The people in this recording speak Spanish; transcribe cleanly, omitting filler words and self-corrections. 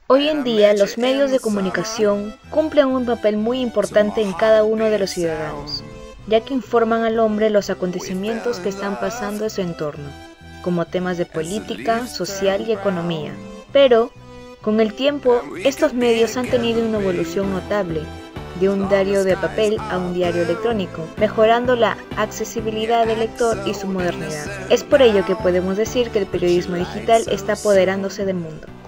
Hoy en día, los medios de comunicación cumplen un papel muy importante en cada uno de los ciudadanos, ya que informan al hombre los acontecimientos que están pasando en su entorno, como temas de política, social y economía. Pero, con el tiempo, estos medios han tenido una evolución notable, de un diario de papel a un diario electrónico, mejorando la accesibilidad del lector y su modernidad. Es por ello que podemos decir que el periodismo digital está apoderándose del mundo.